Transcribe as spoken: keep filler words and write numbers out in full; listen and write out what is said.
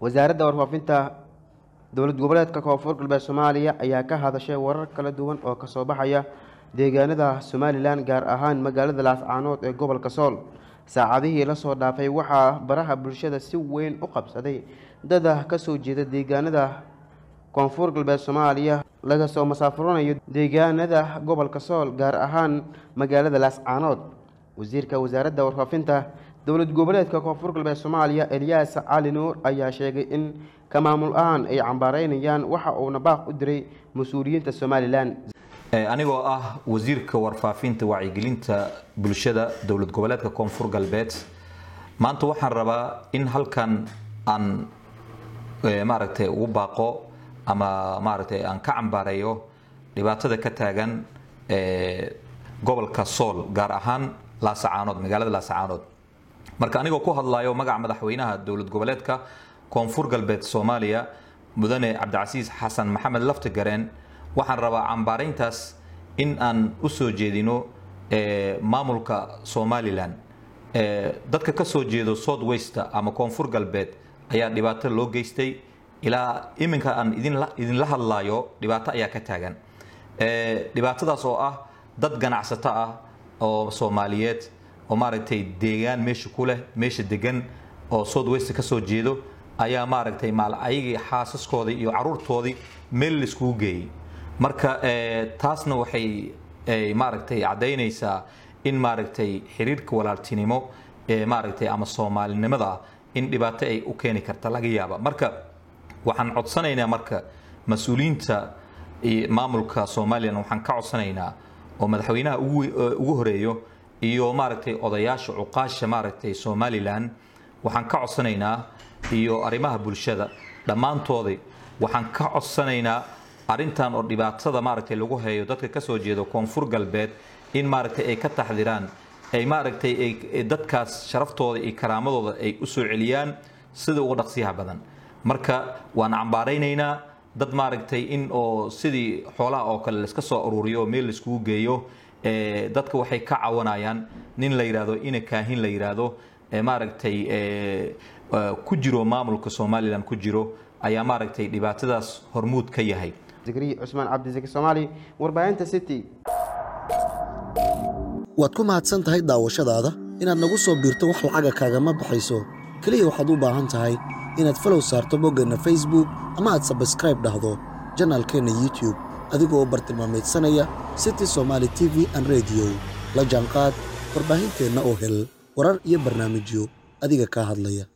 wasaaradda warfaafinta dowlad goboleedka koonfur galbeed Soomaaliya ayaa ka hadashay warar kala duwan oo ka soo baxaya deegaanada Somaliland gaar ahaan magaalada Laascaanood ee gobolka Sool. saacadihii la soo dhaafay waxaa baraha bulshada si weyn u qabsaday dad ka soo jeeda deegaanada koonfur galbeed Soomaaliya laga soo masaafuranayo deegaanada gobolka Sool gaar ahaan magaalada Laascaanood. wasiirka wasaaradda warfaafinta dowlad goboleedka koonfur galbeed Soomaaliya Elias Cali Nuur ayaa sheegay in kamaamul ahaan ay cambaaraynayaan waxa uu nabaaq u diray mas'uuliyiinta Somaliland. anigoo ah wasiirka warfaafinta wacyigelinta bulshada dowlad goboleedka koonfur galbeed maanta waxaan rabaa in halkan aan maaragtay ugu baaqo ama maaragtay aan ka cambaareeyo dhibaatada ka taagan ee gobolka Sool gaar ahaan Laascaanood magaalada Laascaanood. marka anigoo ku hadlayo magaca madaxweynaha dowlad goboleedka koonfur galbeed Soomaaliya mudane Cabdicasiis Xasan Maxamed Laftigareen waxaan rabaa cambaareyntaas in aan u soo jeedino ee maamulka Somaliland ee dadka ka soo jeedo South West ama koonfur galbeed ayaa dhibaato loo geystay ilaa iminka aan idin la idin la hadlayo dhibaato ayaa ka taagan ee dhibaatadaas oo ah dad ganacsato ah oo Soomaaliyeed oo maaragtay deegaan meesha ku leh meesha degan oo South West ka soo jeedo ayaa maaragtay maal ayagii xaasaskoodii iyo caruurtoodii meel la isku geeyay. marka ee taasna waxay ay maaragtay cadeynaysaa in maaragtay xiriirka walaaltinimo ee maaragtay ama Soomaalinimada in dhibaato ay u keeni karto laga yaabo. marka waxaan codsanaynaa marka mas'uuliyiinta maamulka Soomaaliland waxaan ka codsanaynaa oo madaxweynaha ugu ugu horeeyo iyo maaragtay odayaasha cuqaasha maaragtay Somaliland waxaan ka codsanaynaa iyo arimaha bulshada dhamaantoodii waxaan ka codsanaynaa arintan oo dhibaatada maaragtay lagu hayo dadka ka soo jeedo koonfur galbeed in maaragtay ay ka taxdiraan ay maaragtay ay dadkaas sharaftooda iyo karaamadooda ay u soo celiyaan sida ugu dhaqsiyaha badan. marka waan cambaareynayna dad maaragtay in oo sidii xoolaha oo kale la iska soo ururiyo meel la isku geeyo ee dadka waxay ka cawanayaan nin la yiraahdo in kaahin la yiraahdo ee maaragtay ee ku jiro maamulka Somaliland ku jiro ayaa maaragtay dhibaatadaas hormuud ka yahay. Zikri Usman Abdi Zaki Somali warbaahinta City. waad ku mahadsan tahay daawashadaada inaad nagu soo biirto wax lacag kaaga ma baxayso kaliya waxaad u baahan tahay inaad follow saarto boggana Facebook ama aad subscribe dhahdo channelkeena YouTube adigoo bartilmaameedsanaya City Somali T V and Radio la jaanqaad warbaahinteena oo hel warar iyo barnaamijyo adiga ka hadlaya.